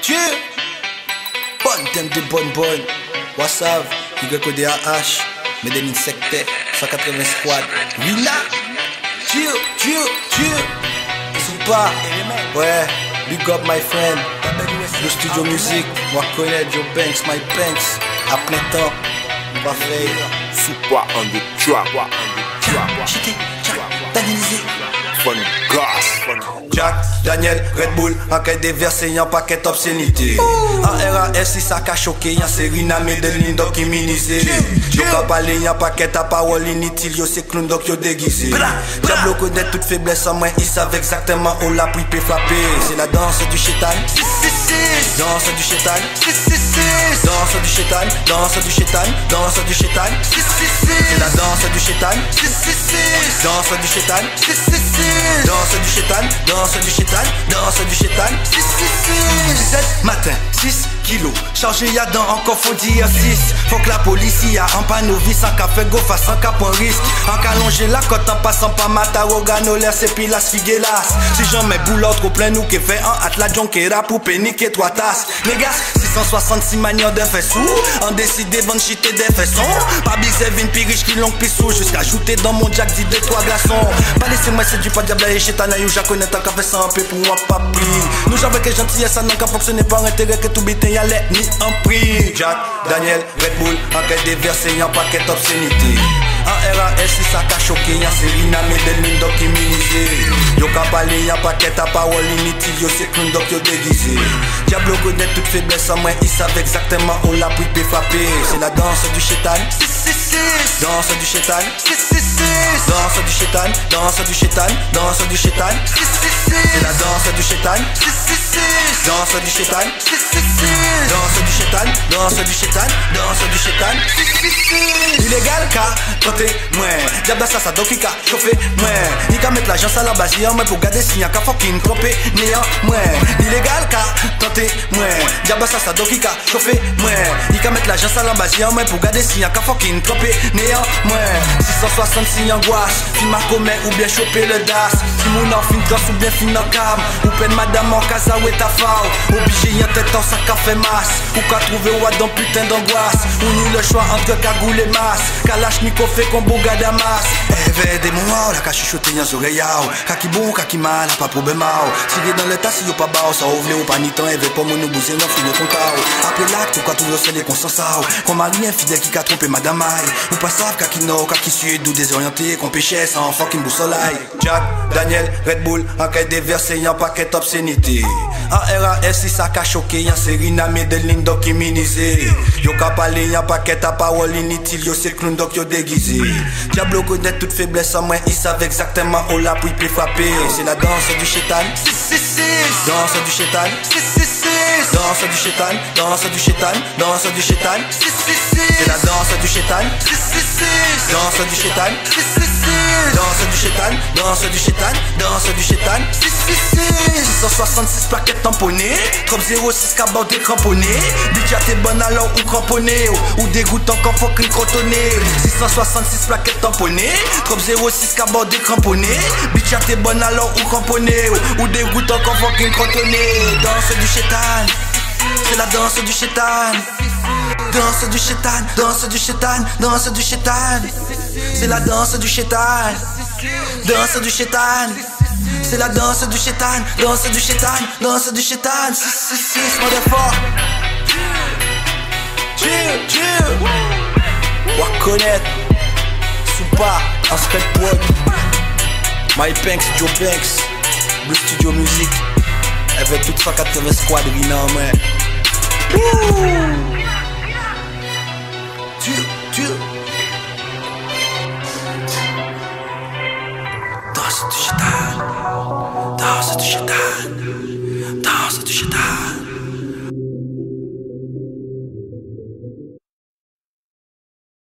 Bonne thème de bonne. Wassav, YODAH, Medellin Secte, 180 Squad. Wina, Super, ouais, big up my friend. Le studio musique, moi connais Joe Banks, my Banks. À plein temps, on va faire Super on the track. Fun gas. Jack, Daniel, Red Bull, enquête déversé en paquet obscénité. En RAS, si ça a choqué, y'en série na Medellin donc immunisé. Yo ka parler y'en paquet à parole inutile, yo c'est clown donc yo déguisé. Diablo connaît toute faiblesse en moi, il savent exactement où la pluie peut frapper. C'est la danse du chétan. Danse du chétan. Danse du chétan. Danse du chétan. Danse du chétan. C'est la danse du chétan. Danse du chétan. Danse du chétan. Danse du chétan. Danse du chétan. 17 matin, 6 kilos. Chargé y'a dans encore faut dire 6. Faut que la police y a en panovis sans café go face sans cap en risque. En calongé la côte en passant par Matarogano l'air c'est pilas figuelas. Si j'en mets boulot trop plein nous qui fait un atla jonquera pour péniquer 3 tasses. Les gars 666 manières de faire sous. En décidé vendre chiter des façons. Pas bizarre vin plus riche qui l'ont pissou. Jusqu'à ajouter dans mon jack dit 2-3 glaçons. Pas laisser moi c'est du pas diable et chétana you ja connaît tant qu'à faire ça un peu pour moi pas pris. Nous j'avais que gentillesse ça n'a qu'à fonctionner par intérêt que tout bitin y'a l'air ni un prix. Jack, Daniel, Red Bull, enquête déversé y'en paquet obscénité. En RAS si ça t'a choqué y'en série na Medellin donc immunisé. Yo ka parler y'en paquet à parole inutile, yo c'est clown donc yo déguisé. Diablo connaît toute faiblesse en moi, ils savent exactement où la pluie peut frapper. C'est la danse du chétan. Danse du chétan. Danse du chétan. Danse du chétan. Danse du chétan. C'est la danse du chétan. Danse du chétan. Danse du chétan. Danse du chétan. Danse du chétan. Illégal car côté moi. Diable ça donc il a chauffé moi. Il a mettre l'agence à la base en moi pour garder si y'a qu'à fucking tromper néant moi. Illégal car côté moi. Diable ça donc il a chauffé moi. Il a mettre l'agence à la base en moi pour garder si y'a qu'à fucking tromper néant moi. 666 angoisse, film à commun ou bien choper le das. Si mon en fin grâce ou bien fin en cam. Ou peine madame en casa ou ta fao. Obligé y'en tête en sac à fait masse. Ou qu'à trouver ou dans putain d'angoisse. Ou ni le choix entre cagoule et masse. Kalachnikov fait combo gadamas. Eh des mois la ka chuchoter y'en oreilles. Kaki bon, kaki mal, pas problème. Si dans le tas si yo pas bao, ça ouvre ou pas ni temps. Eh pas mon nous bouger non fini ton cao. Après l'acte ou quoi tout le les consensus. Comme un rien fidèle qui a trompé madame aïe. Ou pas savent kaki no, kaki sud ou désorienté. Qu'on péchait sans fucking boussole. Jack, Daniel, Red Bull, enquête déversé y'en paquet obscénité. En RAS si ça a choqué y'en série na Medellin donc immunisé. Yo ka parler y'en paquet à parole inutile, yo c'est clown donc yo déguisé. Diablo connaît toute faiblesse en moi, ils savent exactement où la pluie peut frapper. C'est la danse du chétan. Danse du chétan. Danse du chétan. Danse du chétan. Danse du chétan. C'est la danse du chétan. Danse du chétan. Danse du chétan. Danse du chétan. Danse du chétan. 666 plaquettes tamponnées. Trop 06 cabot décramponné. Bitch t'es bonne alors ou cramponné. Ou dégoûtant quand faut qu'une crotonné. 666 plaquettes tamponnées. Trop 06 cabot décramponné. Bitch t'es bonne alors ou cramponné. Ou dégoûtant quand faut qu'une crotonné. Danse du chétan. C'est la danse du chétan. Danse du chétan. Danse du chétan. Danse du chétan. C'est la danse du chétan. Danse du chétan. C'est la danse du chétan. Danse du chétan. Danse du chétan. 666 motherfucker. Chill. Wa connaître. Super. En skate prod. My Banks, Joe Banks. Blue Studio Music. Avec toute 180 squad win en main. Chill. Danse du chétan. Danse du chétan. Danse du chétan.